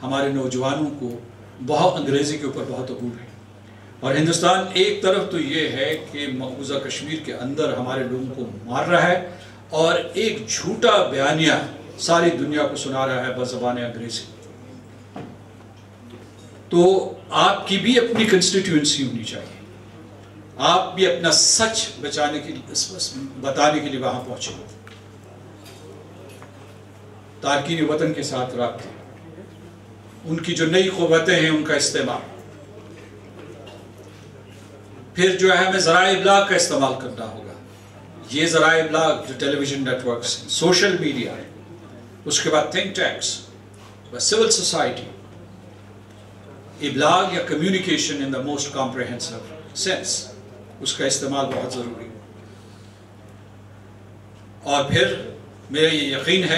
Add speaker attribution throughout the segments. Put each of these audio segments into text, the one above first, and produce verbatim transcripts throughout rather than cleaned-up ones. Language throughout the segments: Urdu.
Speaker 1: ہمارے نوجوانوں کو بہت انگریزی کے اوپر بہت عبور ہے، اور ہندوستان ایک طرف تو یہ ہے کہ مقبوضہ کشمیر کے اندر ہمارے لوگوں کو مار رہا ہے اور ایک جھوٹا بیانیہ ساری دنیا کو سنا رہا ہے بزبان انگریزی. تو آپ کی بھی اپنی کنسٹیٹیوئنسی ہونی چاہیے، آپ بھی اپنا سچ بچانے کے لیے بتانے کے لیے وہاں پہنچے. تارکین وطن کے ساتھ رابطے، ان کی جو نئی قوتیں ہیں ان کا استعمال، پھر جو ہے ہمیں ذرائع ابلاغ کا استعمال کرنا ہوگا. یہ ذرائع ابلاغ جو ٹیلی ویژن نیٹ ورکس ہیں، سوشل میڈیا ہے، اس کے بعد تھنک ٹینکس، سول سوسائٹی، ابلاغ یا communication in the most comprehensive sense, اس کا استعمال بہت ضروری. اور پھر میرا یہ یقین ہے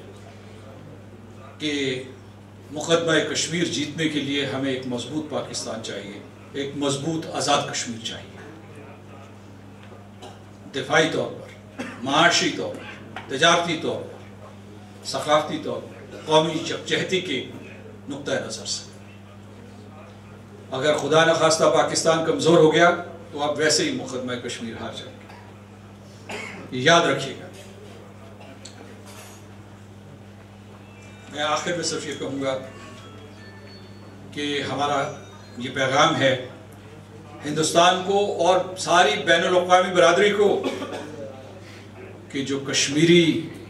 Speaker 1: کہ مقدمہ کشمیر جیتنے کے لیے ہمیں ایک مضبوط پاکستان چاہیے، ایک مضبوط آزاد کشمیر چاہیے، دفاعی طور پر، معاشی طور پر، تجارتی طور پر، ثقافتی طور پر، قومی یکجہتی کے نقطۂ نظر سے. اگر خدا نخواستہ پاکستان کمزور ہو گیا تو آپ ویسے ہی مقدمہ کشمیر ہار جائیں گے، یہ یاد رکھیے گا. میں آخر میں صرف یہ کہوں گا کہ ہمارا یہ پیغام ہے ہندوستان کو اور ساری بین الاقوامی برادری کو کہ جو کشمیری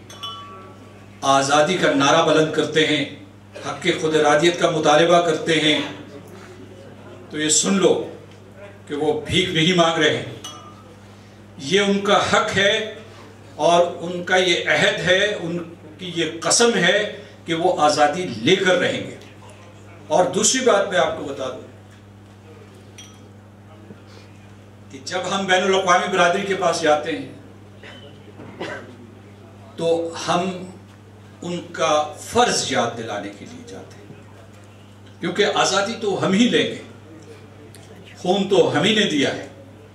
Speaker 1: آزادی کا نعرہ بلند کرتے ہیں، حق خود ارادیت کا مطالبہ کرتے ہیں، تو یہ سن لو کہ وہ بھیک نہیں مانگ رہے ہیں. یہ ان کا حق ہے اور ان کا یہ عہد ہے، ان کی یہ قسم ہے کہ وہ آزادی لے کر رہیں گے. اور دوسری بات میں آپ کو بتا دوں کہ جب ہم بین الاقوامی برادری کے پاس جاتے ہیں تو ہم ان کا فرض یاد دلانے کے لیے جاتے ہیں، کیونکہ آزادی تو ہم ہی لیں گے، خون تو ہم ہی نے دیا ہے،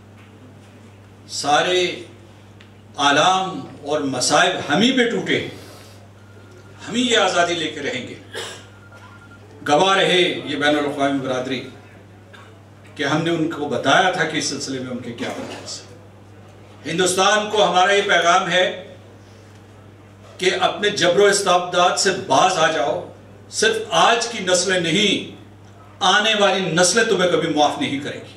Speaker 1: سارے آلام اور مصائب ہم ہی پہ ٹوٹے ہیں، ہم ہی یہ آزادی لے کے رہیں گے. گواہ رہے یہ بین الاقوامی برادری کہ ہم نے ان کو بتایا تھا کہ اس سلسلے میں ان کے کیا پرواز ہے. ہندوستان کو ہمارا یہ پیغام ہے کہ اپنے جبر و استبداد سے باز آ جاؤ. صرف آج کی نسلیں نہیں، آنے والی نسلیں تمہیں کبھی معاف نہیں کریں گی.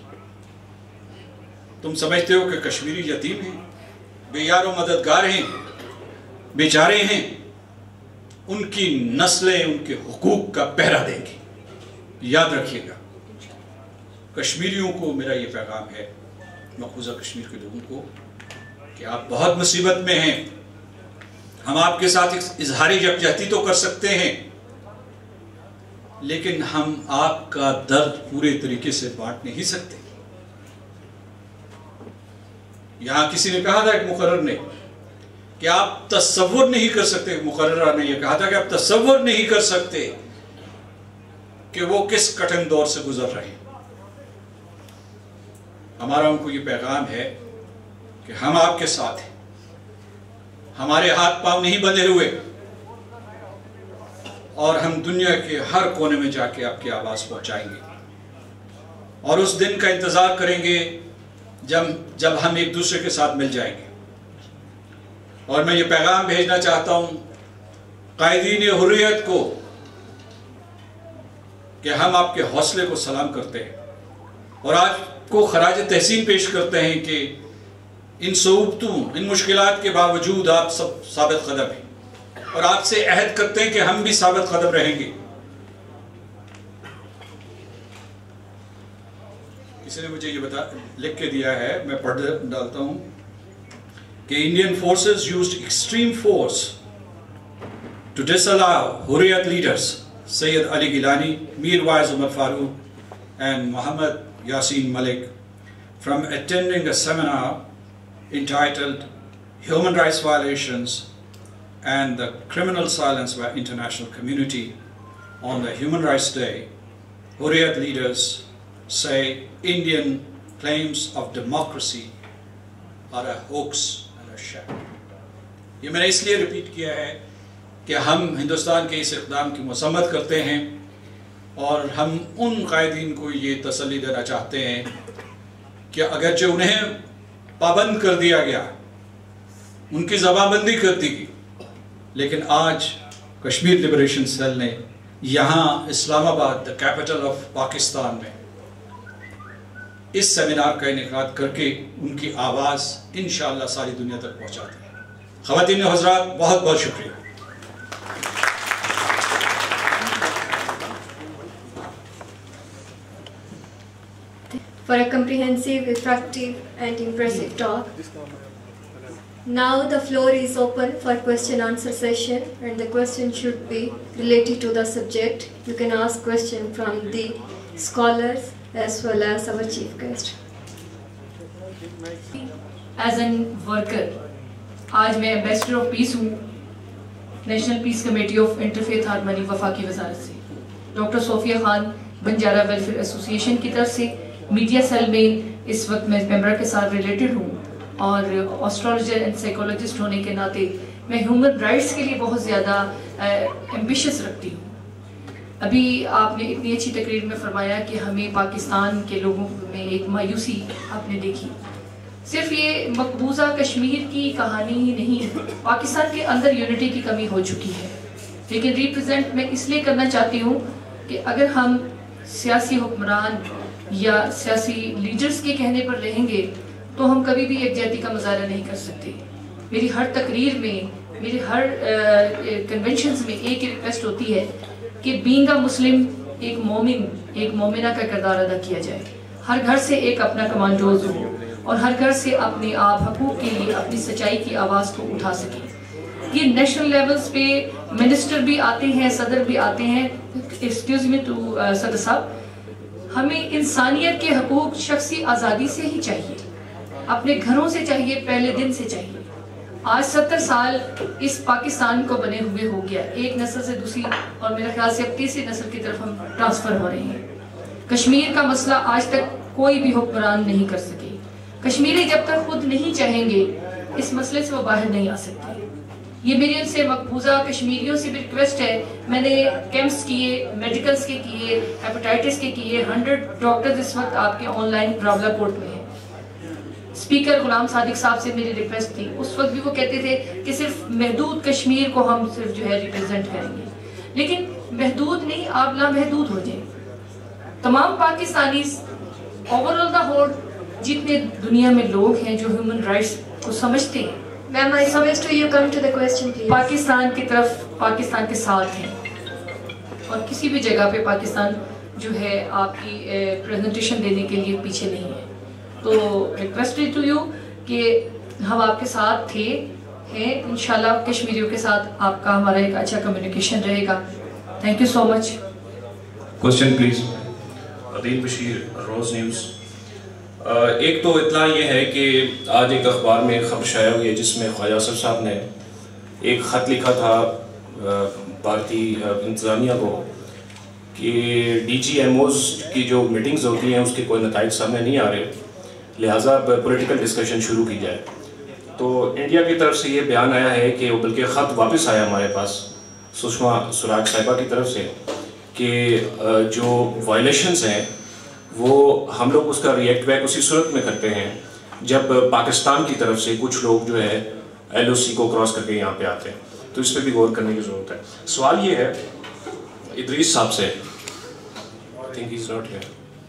Speaker 1: تم سمجھتے ہو کہ کشمیری یتیم ہیں، بے یار و مددگار ہیں، بیچارے ہیں، ان کی نسلیں ان کے حقوق کا پہرا دیں گی. یاد رکھیے گا. کشمیریوں کو میرا یہ پیغام ہے، مقبوضہ کشمیر کے لوگوں کو، کہ آپ بہت مصیبت میں ہیں. ہم آپ کے ساتھ اظہاری یکجہتی تو کر سکتے ہیں، لیکن ہم آپ کا درد پورے طریقے سے بانٹ نہیں سکتے. یہاں کسی نے کہا تھا، ایک مقرر نے، کہ آپ تصور نہیں کر سکتے، مقررہ نے یہ کہا تھا کہ آپ تصور نہیں کر سکتے کہ وہ کس کٹھن دور سے گزر رہے ہیں. ہمارا ان کو یہ پیغام ہے کہ ہم آپ کے ساتھ ہیں، ہمارے ہاتھ پاؤں نہیں بندھے ہوئے، اور ہم دنیا کے ہر کونے میں جا کے آپ کی آواز پہنچائیں گے، اور اس دن کا انتظار کریں گے جب جب ہم ایک دوسرے کے ساتھ مل جائیں گے. اور میں یہ پیغام بھیجنا چاہتا ہوں قائدین حریت کو کہ ہم آپ کے حوصلے کو سلام کرتے ہیں اور آج کو خراج تحسین پیش کرتے ہیں کہ ان صعوبتوں، ان مشکلات کے باوجود آپ سب ثابت قدم ہیں، اور آپ سے عہد کرتے ہیں کہ ہم بھی ثابت قدم رہیں گے. کسی نے مجھے یہ بتا لکھ کے دیا ہے، میں پڑھ ڈالتا ہوں کہ Indian forces used extreme force to disallow Hurriyat leaders Sayyid Ali Gilani, Mir Waiz Umar Farooq and Muhammad Yasin Malik from attending a seminar entitled Human Rights Violations and the Criminal Silence by International Community on the Human Rights Day. Hurriyat leaders say Indian claims of democracy are a hoax. یہ میں نے اس لیے ریپیٹ کیا ہے کہ ہم ہندوستان کے اس اقدام کی مذمت کرتے ہیں اور ہم ان قائدین کو یہ تسلی دینا چاہتے ہیں کہ اگرچہ انہیں پابند کر دیا گیا، ان کی زبان بندی کر دی گئی، لیکن آج کشمیر لبریشن سیل نے یہاں اسلام آباد، دا کیپٹل آف پاکستان میں اس سیمینار کا انعقاد کر کے ان کی آواز انشاءاللہ ساری دنیا تک پہنچاتے ہیں۔ خواتین و حضرات، بہت بہت شکریہ۔
Speaker 2: For a comprehensive, effective and impressive talk. Now the floor is open for question answer session, and the question should be related to the subject. You can ask question from the scholars as well as our chief guest.
Speaker 3: As an worker, آج میں ایمبیسڈر آف پیس ہوں national peace committee of interfaith harmony وفاقی وزارت سے، doctor Sofia Khan Banjara welfare association کی طرف سے میڈیا سیل میں اس وقت میں ممبر کے ساتھ ریلیٹڈ ہوں، اور آسٹرالوجر اینڈ سائیکولوجسٹ ہونے کے ناطے میں ہیومن رائٹس کے لیے بہت زیادہ ایمبیشس رکھتی ہوں۔ ابھی آپ نے اتنی اچھی تقریر میں فرمایا کہ ہمیں پاکستان کے لوگوں میں ایک مایوسی آپ نے دیکھی۔ صرف یہ مقبوضہ کشمیر کی کہانی ہی نہیں، پاکستان کے اندر یونٹی کی کمی ہو چکی ہے، لیکن ریپرزینٹ میں اس لیے کرنا چاہتی ہوں کہ اگر ہم سیاسی حکمران یا سیاسی لیڈرز کے کہنے پر رہیں گے تو ہم کبھی بھی یکجہتی کا مظاہرہ نہیں کر سکتے۔ میری ہر تقریر میں، میری ہر کنونشنز میں ایک ہی ریکویسٹ ہوتی ہے کہ بینگ اے مسلم ایک مومن، ایک مومنہ کا کردار ادا کیا جائے، ہر گھر سے ایک اپنا کمانڈوز ہو اور ہر گھر سے اپنے آپ حقوق کے لیے اپنی سچائی کی آواز کو اٹھا سکے۔ یہ نیشنل لیولز پہ منسٹر بھی آتے ہیں، صدر بھی آتے ہیں، ایکسکیوز می ٹو صدر صاحب، ہمیں انسانیت کے حقوق شخصی آزادی سے ہی چاہیے، اپنے گھروں سے چاہیے، پہلے دن سے چاہیے۔ آج ستر سال اس پاکستان کو بنے ہوئے ہو گیا، ایک نسل سے دوسری، اور میرے خیال سے اب تیسری نسل کی طرف ہم ٹرانسفر ہو رہے ہیں۔ کشمیر کا مسئلہ آج تک کوئی بھی حکمران نہیں کر سکے۔ کشمیری جب تک خود نہیں چاہیں گے اس مسئلے سے وہ باہر نہیں آ سکتے۔ یہ میری ان سے مقبوضہ کشمیریوں سے بھی ریکویسٹ ہے، میں نے کیمپس کیے، میڈیکلز کے کیے، ہیپاٹائٹس کے کیے، ہنڈریڈ ڈاکٹرز اس وقت آپ کے آن لائن راولہ کوٹ میں ہیں۔ اسپیکر غلام صادق صاحب سے میری ریکویسٹ تھی، اس وقت بھی وہ کہتے تھے کہ صرف محدود کشمیر کو ہم صرف جو ہے ریپرزینٹ کریں گے، لیکن محدود نہیں، آپ لامحدود ہو جائیں۔ تمام Pakistani over all the whole جتنے دنیا میں لوگ ہیں جو ہیومن رائٹس کو سمجھتے ہیں،
Speaker 2: Ma'am, I request to you come to the question, please.
Speaker 3: Pakistan کی طرف، پاکستان کے ساتھ ہیں، اور کسی بھی جگہ پہ پاکستان جو ہے آپ کی پریزنٹیشن دینے کے لیے پیچھے نہیں ہے۔ تو ریکویسٹ ٹو یو کہ ہم آپ کے ساتھ تھے، ہیں، انشاءاللہ کشمیریوں کے ساتھ آپ کا ہمارا ایک اچھا کمیونیکیشن رہے گا۔ Thank you so much.
Speaker 4: Question please. Adeel Bashir, Roze news. ایک تو اطلاع یہ ہے کہ آج ایک اخبار میں خبر شائع ہوئی ہے جس میں خواجہ اصغر صاحب نے ایک خط لکھا تھا بھارتی انتظامیہ کو کہ ڈی جی ایم اوز کی جو میٹنگز ہوتی ہیں اس کے کوئی نتائج سامنے نہیں آ رہے، لہٰذا پولیٹیکل ڈسکشن شروع کی جائے۔ تو انڈیا کی طرف سے یہ بیان آیا ہے کہ بلکہ خط واپس آیا ہمارے پاس سشما سوراج صاحبہ کی طرف سے کہ جو وائلیشنز ہیں وہ ہم لوگ اس کا ریئیکٹ بیک اسی صورت میں کرتے ہیں جب پاکستان کی طرف سے کچھ لوگ جو ہے ایل او سی کو کراس کر کے یہاں پہ آتے ہیں، تو اس پہ بھی غور کرنے کی ضرورت ہے۔ سوال یہ ہے ادریس صاحب سے، I think he is not here,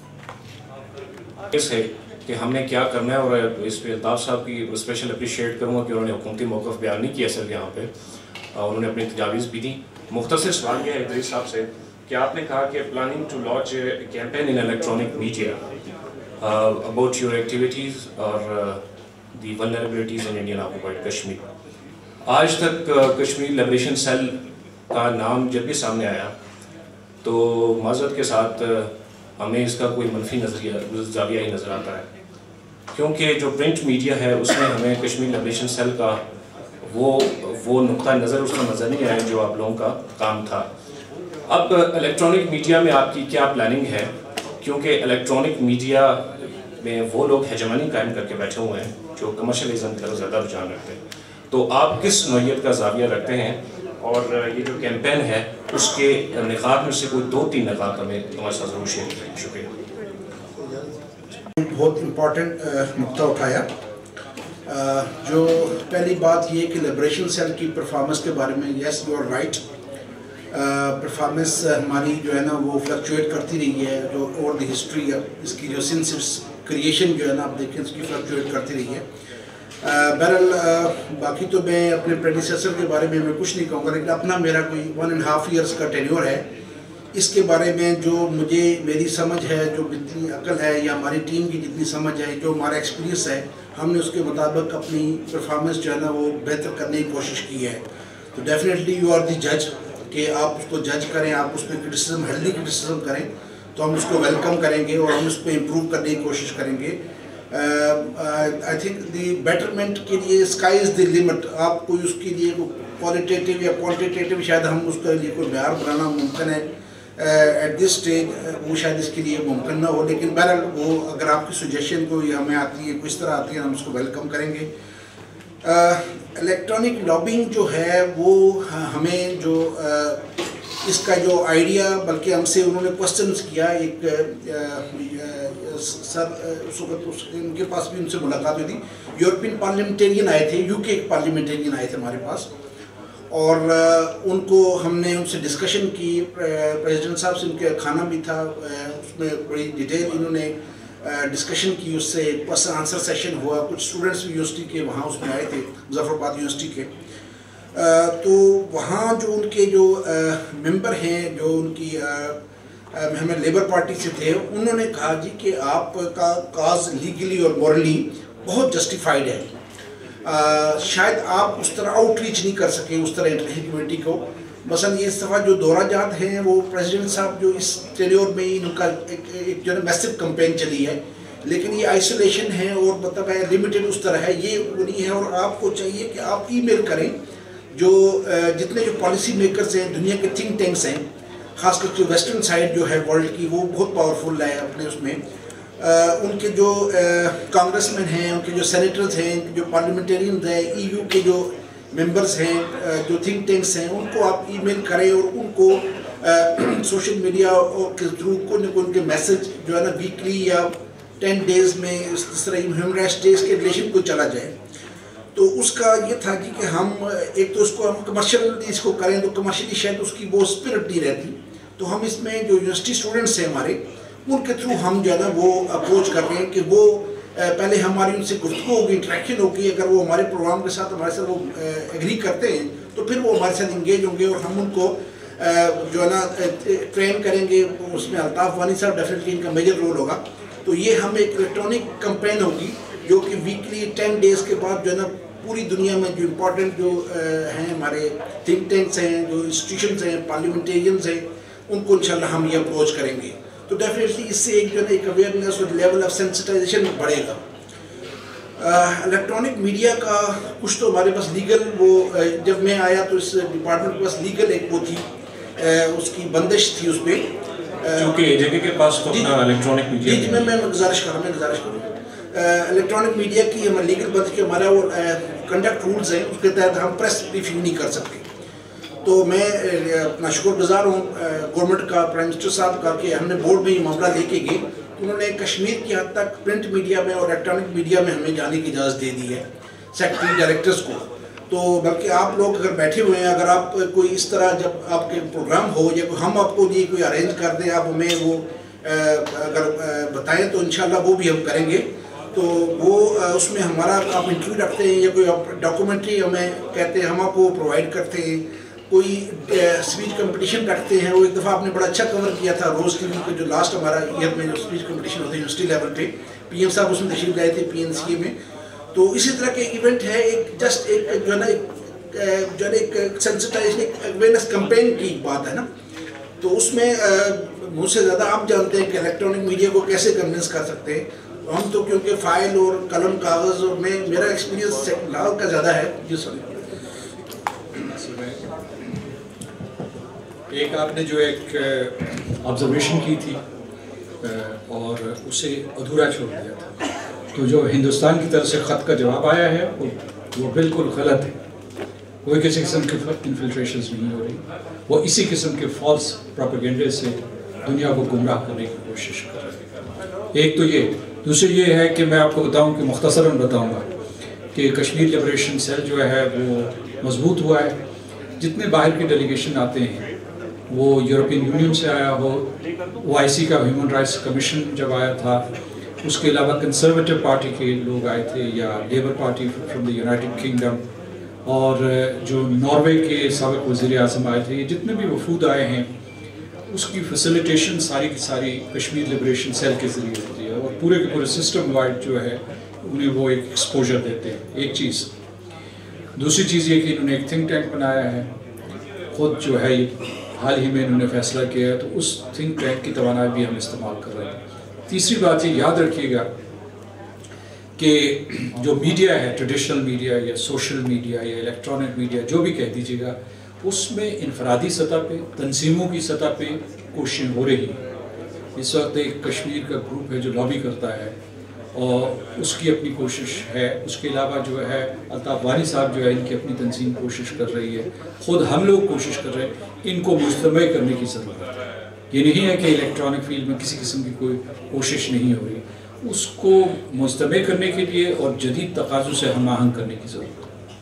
Speaker 4: اس ہے کہ ہم نے کیا کرنا ہے، اور اس پہ الطاف صاحب کی اسپیشل اپریشیٹ کروں گا کہ انہوں نے حکومتی موقف بیان نہیں کیا صرف یہاں پہ، انہوں نے اپنی تجاویز بھی دیں۔ مختصر سوال یہ ہے ادریس صاحب سے کہ آپ نے کہا کہ planning to launch campaign in electronic media about your activities اور the vulnerabilities in Indian occupied Kashmir. آج تک کشمیر لبریشن سیل کا نام جب بھی سامنے آیا تو معذرت کے ساتھ ہمیں اس کا کوئی منفی نظریہ زاویہ ہی نظر آتا ہے، کیونکہ جو پرنٹ میڈیا ہے اس میں ہمیں کشمیر لبریشن سیل کا وہ وہ نقطہ نظر اس میں نظر نہیں آیا جو آپ لوگوں کا کام تھا۔ اب الیکٹرانک میڈیا میں آپ کی کیا پلاننگ ہے، کیونکہ الیکٹرانک میڈیا میں وہ لوگ ہیجمانی قائم کر کے بیٹھے ہوئے ہیں جو کمرشلزم کا زیادہ رجحان رکھتے ہیں، تو آپ کس نوعیت کا زاویہ رکھتے ہیں اور یہ جو کیمپین ہے اس کے نکات میں سے کوئی دو تین نکات ہمیں ہمارے ساتھ ضرور شیئر کریں. شکریہ.
Speaker 5: بہت امپورٹنٹ نقطہ اٹھایا. جو پہلی بات یہ کہ لبریشن سیل کی پرفارمنس کے بارے میں، yes you are right, performance ہماری جو ہے نا وہ فلکچویٹ کرتی رہی ہے. جو اوور دی ہسٹری اس کی جو سنس کریشن جو ہے نا آپ دیکھیں اس کی فلکچویٹ کرتی رہی ہے. بہرحال باقی تو میں اپنے پریڈیسیسر کے بارے میں میں کچھ نہیں کہوں گا، لیکن اپنا میرا کوئی ون اینڈ ہاف ایئرس کا ٹینیور ہے. اس کے بارے میں جو مجھے میری سمجھ ہے، جو جتنی عقل ہے یا ہماری ٹیم کی جتنی سمجھ ہے، جو ہمارا ایکسپیرینس ہے، ہم نے اس کے مطابق اپنی پرفارمنس جو ہے نا وہ بہتر کرنے کی کوشش کی ہے. تو ڈیفینیٹلی یو آر دی جج کہ آپ اس کو جج کریں، آپ اس میں کرٹیسزم ہیلدی کرٹیسزم کریں تو ہم اس کو ویلکم کریں گے اور ہم اس پہ امپروو کرنے کی کوشش کریں گے. آئی تھنک دی بیٹرمنٹ کے لیے اسکائی از دی لمٹ. آپ کوئی اس کے لیے کوالٹیٹیو یا کوانٹیٹیو شاید ہم اس کے لیے کوئی معیار بنانا ممکن ہے ایٹ دس اسٹیج، وہ شاید اس کے لیے ممکن نہ ہو، لیکن بہرحال وہ اگر آپ کی سجیشن کو یا ہمیں آتی ہے کس طرح آتی ہے ہم اس کو ویلکم کریں گے. الیکٹرانک لابنگ جو ہے وہ ہمیں جو اس کا جو آئیڈیا، بلکہ ہم سے انہوں نے کوسچنس کیا. ایک سر اس وقت ان کے پاس بھی ان سے ملاقات ہوئی تھی، یورپین پارلیمنٹیرین آئے تھے، یو کے ایک پارلیمنٹیرین آئے تھے ہمارے پاس، اور ان کو ہم نے ان سے ڈسکشن کی. پریزیڈنٹ صاحب سے ان کے کھانا بھی تھا، اس میں بڑی ڈیٹیل انہوں نے ڈسکشن کی. اس سے ایک کوسچن آنسر سیشن ہوا. کچھ اسٹوڈنٹس بھی یونیورسٹی کے وہاں اس میں آئے تھے، مظفر آباد یونیورسٹی کے. تو وہاں جو ان کے جو ممبر ہیں، جو ان کی ہمیں لیبر پارٹی سے تھے، انہوں نے کہا جی کہ آپ کا کاز لیگلی اور مورلی بہت جسٹیفائڈ ہے. شاید آپ اس طرح آؤٹ ریچ نہیں کر سکیں اس طرح انٹرنیشنل کمیونٹی کو. مثلا یہ اس دفعہ جو دورہ جات ہیں وہ پریزیڈنٹ صاحب جو اس ٹینیور میں ان کا ایک جو ہے میسو کمپین چلی ہے، لیکن یہ آئسولیشن ہے اور مطلب ہے لمیٹڈ اس طرح ہے، یہ نہیں ہے. اور آپ کو چاہیے کہ آپ ای میل کریں جو جتنے جو پالیسی میکرز ہیں، دنیا کے تھنک ٹینکس ہیں، خاص کر جو ویسٹرن سائڈ جو ہے ورلڈ کی وہ بہت پاورفل ہے اپنے اس میں. ان کے جو کانگریس مین ہیں، ان کے جو سینیٹرز ہیں، جو پارلیمنٹیرینز ہیں، ای یو کے جو ممبرز ہیں، جو تھنک ٹینکس ہیں، ان کو آپ ای میل کریں اور ان کو سوشل میڈیا کے تھرو کو ان کے میسج جو ہے نا ویکلی یا ٹین ڈیز میں اس طرح ہیومن رائٹس ڈیز کے ریلیشن کو چلا جائے. تو اس کا یہ تھا جی کہ ہم ایک تو اس کو ہم کمرشل اس کو کریں تو کمرشلی شاید اس کی وہ اسپرٹ نہیں رہتی. تو ہم اس میں جو یونیورسٹی اسٹوڈنٹس ہیں ہمارے، ان کے تھرو ہم جو ہے نا وہ اپروچ کر رہے ہیں کہ وہ پہلے ہماری ان سے گفتگو ہوگی، انٹریکشن ہوگی. اگر وہ ہمارے پروگرام کے ساتھ ہمارے ساتھ وہ ایگری کرتے ہیں تو پھر وہ ہمارے ساتھ انگیج ہوں گے اور ہم ان کو جو ہے نا ٹرین کریں گے. اس میں الطاف وانی صاحب ڈیفینیٹلی ان کا میجر رول ہوگا. تو یہ ہم ایک الیکٹرانک کمپین ہوگی جو کہ ویکلی ٹین ڈیز کے بعد جو ہے نا پوری دنیا میں جو امپورٹنٹ جو ہیں ہمارے تھنک ٹینکس ہیں، جو انسٹیٹیوشنز ہیں، پارلیمنٹیرینز ہیں، ان کو انشاءاللہ ہم یہ اپروچ کریں گے. تو ڈیفینیٹلی اس سے ایک جو ہے نا ایک اویئرنیس اور لیول آف سینسٹائزیشن بڑھے گا. الیکٹرانک میڈیا کا کچھ تو ہمارے پاس لیگل، وہ جب میں آیا تو اس ڈپارٹمنٹ کے پاس لیگل ایک وہ تھی، اس کی بندش تھی اس پہ،
Speaker 4: کیونکہ جگہ کے پاس تو اپنا الیکٹرانک میڈیا.
Speaker 5: جی جی میں میں گزارش کر رہا ہوں میں گزارش کروں الیکٹرانک میڈیا کی ہمیں لیگل بند کے ہمارا وہ کنڈکٹ رولز ہیں، اس کے تحت ہم پریس بریفنگ نہیں کر سکتے. تو میں اپنا شکر گزار ہوں گورنمنٹ کا، پرائم منسٹر صاحب کا، کہ ہم نے بورڈ میں یہ معاملہ لے کے گئے. انہوں نے کشمیر کی حد تک پرنٹ میڈیا میں اور الیکٹرانک میڈیا میں ہمیں جانے کی اجازت دے دی ہے سیکرٹری ڈائریکٹرز کو. تو بلکہ آپ لوگ اگر بیٹھے ہوئے ہیں، اگر آپ کوئی اس طرح جب آپ کے پروگرام ہو یا کوئی ہم آپ کو لیے کوئی ارینج کر دیں، آپ ہمیں وہ اگر بتائیں تو انشاءاللہ وہ بھی ہم کریں گے. تو وہ اس میں ہمارا آپ انٹرویو رکھتے ہیں یا کوئی ڈاکومنٹری ہمیں کہتے ہیں، ہم آپ کو پرووائڈ کرتے ہیں. کوئی اسپیچ کمپٹیشن رکھتے ہیں. وہ ایک دفعہ آپ نے بڑا اچھا کور کیا تھا روز ٹی وی کا، جو لاسٹ ہمارا ایئر میں جو اسپیچ کمپٹیشن ہوتا ہے یونیورسٹی لیول پہ، پی ایم صاحب اس میں تشریف لائے تھے پی این سی اے میں. تو اسی طرح کے ایونٹ ہے، ایک جسٹ ایک جو ہے نا ایک جو ہے نا ایک سینسٹائزیشن، ایک اویئرنیس کمپین کی بات ہے نا. تو اس میں مجھ سے زیادہ آپ جانتے ہیں کہ الیکٹرانک میڈیا کو کیسے کنونس کر سکتے ہیں. ہم تو کیونکہ فائل اور قلم کاغذ اور میں میرا ایکسپیرینس لاء کا زیادہ ہے. جی سر،
Speaker 1: ایک آپ نے جو ایک آبزرویشن کی تھی اور اسے ادھورا چھوڑ دیا تھا، تو جو ہندوستان کی طرف سے خط کا جواب آیا ہے وہ بالکل غلط ہے. کوئی کسی قسم کی انفلٹریشنز نہیں ہو رہی. وہ اسی قسم کے فالس پروپیگنڈے سے دنیا کو گمراہ کرنے کی کوشش کر رہے ہیں. ایک تو یہ. دوسری یہ ہے کہ میں آپ کو بتاؤں کہ مختصراً بتاؤں گا کہ کشمیر لبریشن سیل جو ہے وہ مضبوط ہوا ہے. جتنے باہر کے ڈیلیگیشن آتے ہیں وہ یورپین یونین سے آیا ہو, او آئی سی کا ہیومن رائٹس کمیشن جب آیا تھا, اس کے علاوہ کنسرویٹو پارٹی کے لوگ آئے تھے یا Labour Party from the United Kingdom, اور جو ناروے کے سابق وزیر اعظم آئے تھے, یہ جتنے بھی وفود آئے ہیں اس کی فیسیلیٹیشن ساری کی ساری کشمیر لبریشن سیل کے ذریعے ہوتی ہے, اور پورے کے پورے سسٹم وائڈ جو ہے انہیں وہ ایک ایکسپوجر دیتے ہیں. ایک چیز. دوسری چیز یہ کہ انہوں نے ایک تھنک ٹینک بنایا ہے خود, جو ہے حال ہی میں انہوں نے فیصلہ کیا ہے, تو اس تھنک ٹینک کی توانائی بھی ہم استعمال کر رہے ہیں. تیسری بات یہ یاد رکھیے گا کہ جو میڈیا ہے, ٹریڈیشنل میڈیا یا سوشل میڈیا یا الیکٹرانک میڈیا, جو بھی کہہ دیجیے گا, اس میں انفرادی سطح پہ, تنظیموں کی سطح پہ کوششیں ہو رہی ہیں. اس وقت ایک کشمیر کا گروپ ہے جو لابی کرتا ہے اور اس کی اپنی کوشش ہے. اس کے علاوہ جو ہے الطاف وانی صاحب جو ہے, ان کی اپنی تنظیم کوشش کر رہی ہے. خود ہم لوگ کوشش کر رہے ہیں. ان کو مجتمع کرنے کی ضرورت ہے. یہ نہیں ہے کہ الیکٹرانک فیلڈ میں کسی قسم کی کوئی کوشش نہیں ہو رہی. اس کو مجتمع کرنے کے لیے اور جدید تقاضوں سے ہم آہنگ کرنے کی ضرورت ہے.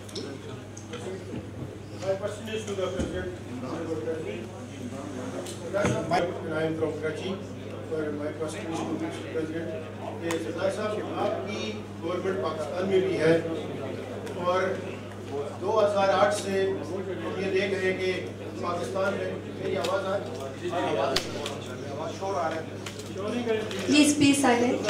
Speaker 6: آپ کی گورنمنٹ پاکستان میں بھی ہے اور دو ہزار آٹھ سے یہ دیکھ رہے ہیں کہ پاکستان میں میری آواز آ رہی ہے, شور آ رہا ہے,
Speaker 2: پلیز بی سائلنٹ.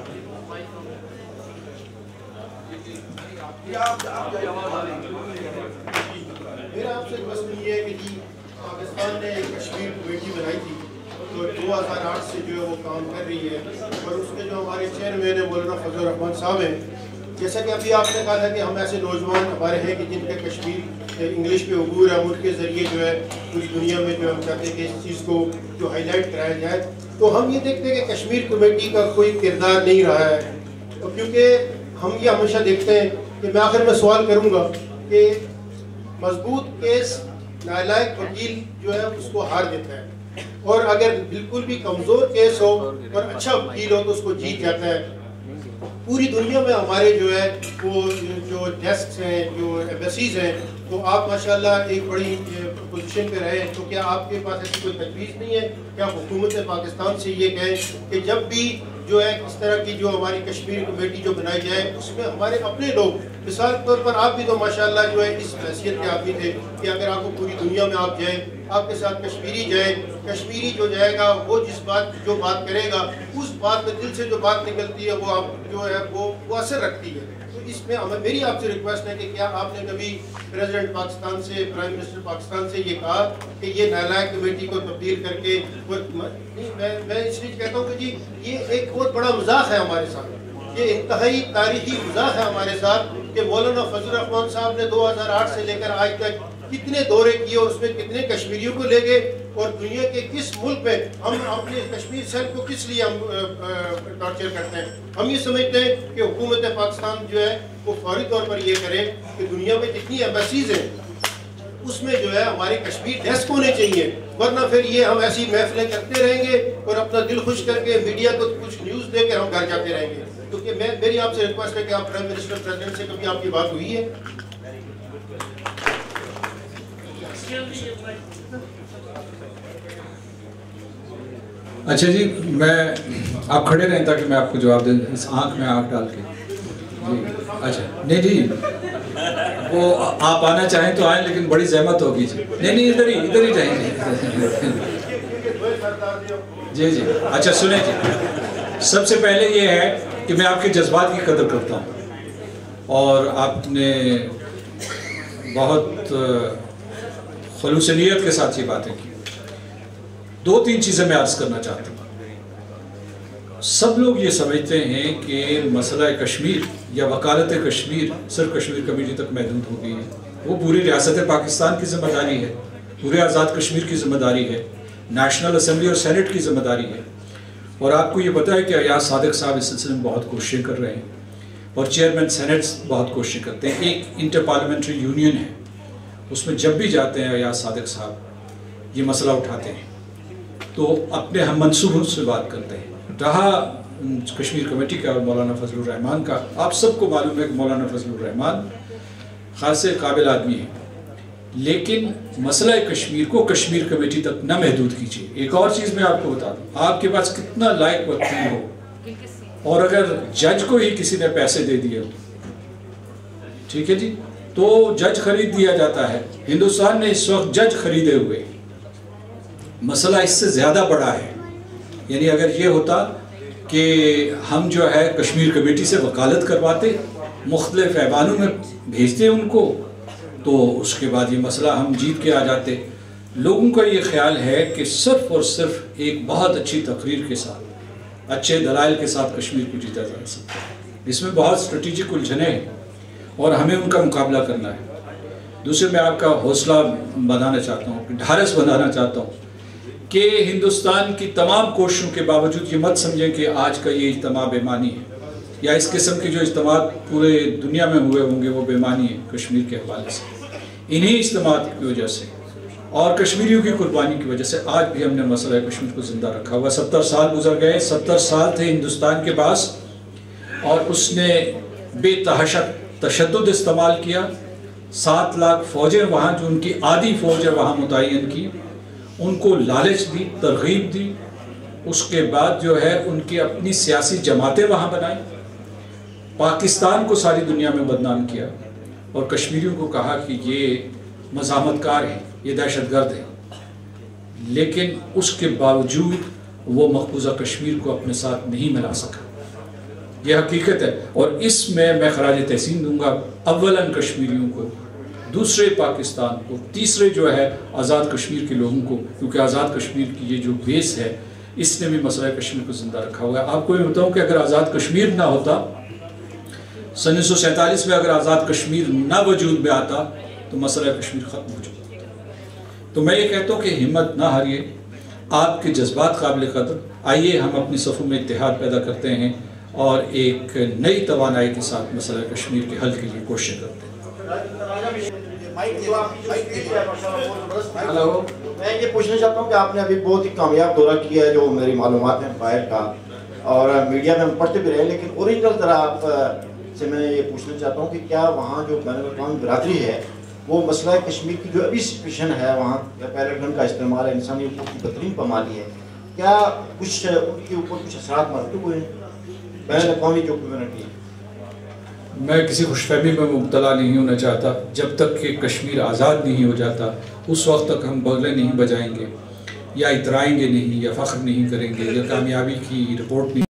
Speaker 6: میرا آپ سے کوشچن یہ ہے کہ جی پاکستان نے ایک کشمیر کمیٹی بنائی تھی تو دو ہزار آٹھ سے جو ہے وہ کام کر رہی ہے, اور اس کے جو ہمارے چیئرمین ہیں مولانا فضل الرحمان صاحب ہیں, جیسا کہ ابھی آپ نے کہا تھا کہ ہم ایسے نوجوان ہمارے ہیں کہ جن کا کشمیر انگلش پہ عبور ہے, ان کے ذریعے جو ہے پوری دنیا میں جو ہم چاہتے ہیں کہ اس چیز کو جو ہائی لائٹ کرایا جائے. تو ہم یہ دیکھتے ہیں کہ کشمیر کمیٹی کا کوئی کردار نہیں رہا ہے, کیونکہ ہم یہ ہمیشہ دیکھتے ہیں کہ میں آخر میں سوال کروں گا کہ مضبوط کیس نالائق وکیل جو ہے اس کو ہار دیتا ہے, اور اگر بالکل بھی کمزور کیس ہو اور اچھا وکیل ہو تو اس کو جیت جاتا ہے. پوری دنیا میں ہمارے جو ہے وہ جو ڈیسکس ہیں, جو ایمبیسیز ہیں, تو آپ ماشاءاللہ ایک بڑی پوزیشن پہ رہے, تو کیا آپ کے پاس ایسی کوئی تجویز نہیں ہے کیا حکومت پاکستان سے یہ کہیں کہ جب بھی جو ہے اس طرح کی جو ہماری کشمیر کمیٹی جو بنائی جائے اس میں ہمارے اپنے لوگ, مثال کے طور پر آپ بھی تو ماشاءاللہ جو ہے اس حیثیت کے آدمی تھے کہ اگر آپ کو پوری دنیا میں آپ جائیں, آپ کے ساتھ کشمیری جائے, کشمیری جو جائے گا وہ جس بات جو بات کرے گا اس بات میں دل سے جو بات نکلتی ہے وہ آپ جو ہے وہ وہ اثر رکھتی ہے. تو اس میں میری آپ سے ریکویسٹ ہے کہ کیا آپ نے کبھی پریزیڈنٹ پاکستان سے, پرائم منسٹر پاکستان سے یہ کہا کہ یہ نالائق کمیٹی کو تبدیل کر کے, میں میں اس لیے کہتا ہوں کہ جی یہ ایک بہت بڑا مذاق ہے ہمارے ساتھ, یہ انتہائی تاریخی مذاق ہے ہمارے ساتھ کہ مولانا فضل الرحمان صاحب نے دو ہزار آٹھ سے لے کر آج تک کتنے دورے کیے اور اس میں کتنے کشمیریوں کو لے گئے, اور دنیا کے کس ملک میں ہم اپنے کشمیر سیل کو کس لیے ہم ٹارچر کرتے ہیں. ہم یہ سمجھتے ہیں کہ حکومت پاکستان جو ہے وہ فوری طور پر یہ کرے کہ دنیا میں جتنی ایمبیسیز ہیں اس میں جو ہے ہمارے کشمیر ڈیسک ہونے چاہیے, ورنہ پھر یہ ہم ایسی محفلیں کرتے رہیں گے اور اپنا دل خوش کر کے میڈیا کو کچھ نیوز دے کر ہم گھر جاتے رہیں گے. کیونکہ میں میری آپ سے ریکویسٹ ہے کہ آپ پرائم منسٹر پریزیڈنٹ سے کبھی آپ کی بات ہوئی ہے؟
Speaker 1: اچھا جی, میں آپ کھڑے رہیں تاکہ میں آپ کو جواب دیں, اس آنکھ میں آنکھ ڈال کے. جی اچھا, نہیں جی وہ آپ آنا چاہیں تو آئیں, لیکن بڑی زحمت ہوگی. جی نہیں نہیں ادھر ہی ادھر ہی جائیں. جی جی اچھا سنیں جی, سب سے پہلے یہ ہے کہ میں آپ کے جذبات کی قدر کرتا ہوں اور آپ نے بہت خلوص نیت کے ساتھ یہ باتیں کی. دو تین چیزیں میں عرض کرنا چاہتا ہوں. سب لوگ یہ سمجھتے ہیں کہ مسئلہ کشمیر یا وکالت کشمیر صرف کشمیر کمیٹی تک محدود ہو گئی ہے. وہ پوری ریاست پاکستان کی ذمہ داری ہے, پورے آزاد کشمیر کی ذمہ داری ہے, نیشنل اسمبلی اور سینٹ کی ذمہ داری ہے. اور آپ کو یہ پتہ ہے کہ ایاز صادق صاحب اس سلسلے میں بہت کوششیں کر رہے ہیں اور چیئرمین سینٹ بہت کوششیں کرتے ہیں. ایک انٹر پارلیمنٹری یونین ہے اس میں جب بھی جاتے ہیں یا صادق صاحب یہ مسئلہ اٹھاتے ہیں تو اپنے ہم منصوبوں سے بات کرتے ہیں. رہا کشمیر کمیٹی کا اور مولانا فضل الرحمان کا، آپ سب کو معلوم ہے کہ مولانا فضل الرحمان خاصے قابل آدمی ہیں، لیکن مسئلہ کشمیر کو کشمیر کمیٹی تک نہ محدود کیجیے. ایک اور چیز میں آپ کو بتا دوں، آپ کے پاس کتنا لائق وکیل ہو اور اگر جج کو ہی کسی نے پیسے دے دیے ٹھیک ہے جی، تو جج خرید دیا جاتا ہے. ہندوستان نے اس وقت جج خریدے ہوئے. مسئلہ اس سے زیادہ بڑا ہے. یعنی اگر یہ ہوتا کہ ہم جو ہے کشمیر کمیٹی سے وکالت کرواتے، مختلف ایوانوں میں بھیجتے ان کو، تو اس کے بعد یہ مسئلہ ہم جیت کے آ جاتے. لوگوں کا یہ خیال ہے کہ صرف اور صرف ایک بہت اچھی تقریر کے ساتھ، اچھے دلائل کے ساتھ کشمیر کو جیتا جا سکتا ہے. اس میں بہت اسٹریٹجک الجھنیں ہیں اور ہمیں ان کا مقابلہ کرنا ہے. دوسرے میں آپ کا حوصلہ بنانا چاہتا ہوں، ڈھارس بنانا چاہتا ہوں کہ ہندوستان کی تمام کوششوں کے باوجود یہ مت سمجھیں کہ آج کا یہ اجتماع بے معنی ہے، یا اس قسم کے جو اجتماعات پورے دنیا میں ہوئے ہوں گے وہ بے معنی ہیں. کشمیر کے حوالے سے انہی اجتماعات کی وجہ سے اور کشمیریوں کی قربانی کی وجہ سے آج بھی ہم نے مسئلہ کشمیر کو زندہ رکھا ہوا. ستر سال گزر گئے، ستر سال تھے ہندوستان کے پاس اور اس نے بے تحاشا تشدد استعمال کیا. سات لاکھ فوجیں وہاں جو ان کی آدھی فوج ہے وہاں متعین کی، ان کو لالچ دی، ترغیب دی. اس کے بعد جو ہے ان کی اپنی سیاسی جماعتیں وہاں بنائیں، پاکستان کو ساری دنیا میں بدنام کیا اور کشمیریوں کو کہا کہ یہ مزاحمت کار ہیں، یہ دہشت گرد ہیں. لیکن اس کے باوجود وہ مقبوضہ کشمیر کو اپنے ساتھ نہیں ملا سکا. یہ حقیقت ہے اور اس میں میں خراج تحسین دوں گا اولاً کشمیریوں کو، دوسرے پاکستان کو، تیسرے جو ہے آزاد کشمیر کے لوگوں کو، کیونکہ آزاد کشمیر کی یہ جو بیس ہے اس نے بھی مسئلہ کشمیر کو زندہ رکھا ہوا ہے. آپ کو یہ بتاؤں کہ اگر آزاد کشمیر نہ ہوتا، سن انیس سو سینتالیس میں اگر آزاد کشمیر نہ وجود میں آتا تو مسئلہ کشمیر ختم ہو چکا. تو میں یہ کہتا ہوں کہ ہمت نہ ہاریے، آپ کے جذبات قابل قدر. آئیے ہم اپنی صفوں میں اتحاد پیدا کرتے ہیں اور ایک نئی توانائی کے ساتھ مسئلہ کشمیر کے حل کے لیے کوشش کرتے ہیں.
Speaker 7: ہلو، میں یہ پوچھنا چاہتا ہوں کہ آپ نے ابھی بہت ہی کامیاب دورہ کیا ہے جو میری معلومات ہیں باہر کا، اور میڈیا میں ہم پڑھتے بھی رہے، لیکن اوریجنل طرح آپ سے میں یہ پوچھنا چاہتا ہوں کہ کیا وہاں جو بین الاقوامی برادری ہے وہ مسئلہ کشمیر کی جو ابھی سچویشن ہے وہاں پیلٹ گن کا استعمال ہے، انسانی حقوق کی بدترین پامالی ہے، کیا کچھ ان کے اوپر کچھ اثرات مرتب ہوئے ہیں بین الاقوامی جو کمیونٹی ہے؟
Speaker 1: میں کسی خوش فہمی میں مبتلا نہیں ہونا چاہتا. جب تک کہ کشمیر آزاد نہیں ہو جاتا اس وقت تک ہم بغلیں نہیں بجائیں گے یا اترائیں گے نہیں یا فخر نہیں کریں گے یا کامیابی کی رپورٹ نہیں